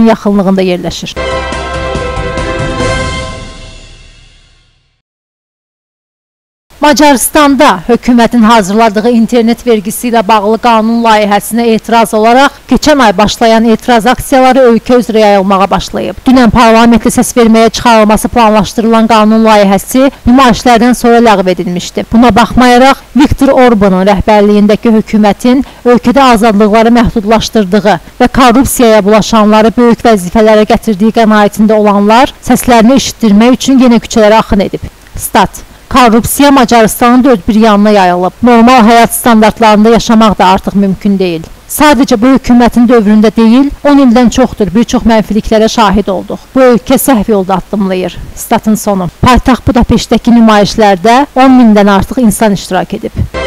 Moskvanın yaxınlığında yerləşir. Macaristanda hökumətin hazırladığı internet vergisi ilə bağlı qanun layihəsinə etiraz olaraq keçən ay başlayan etiraz aksiyaları ölkə üzrə yayılmağa başlayıb. Dünən parlamentdə səs verməyə çıxarılması planlaşdırılan qanun layihəsi nümayişlərdən sonra ləğv edilmişdi. Buna baxmayaraq Viktor Orbanın rəhbərliyindəki hökumətin ölkədə azadlıqları məhdudlaşdırdığı və korrupsiyaya bulaşanları böyük vəzifələrə gətirdiyi qənaətində olanlar səslərini eşitdirmək üçün yenə küçələrə axın edib. Stat: Korrupsiya Macaristanın dörd bir yanına yayılıb. Normal həyat standartlarında yaşamaq da artıq mümkün deyil. Sadəcə bu hökumətin dövründə deyil, 10 ildən çoxdur bir çox mənfiliklərə şahid olduq. Bu ölkə səhv yolda addımlayır. Statın sonu. Paytaxt Budapeştdəki nümayişlərdə 10 mindən artıq insan iştirak edib.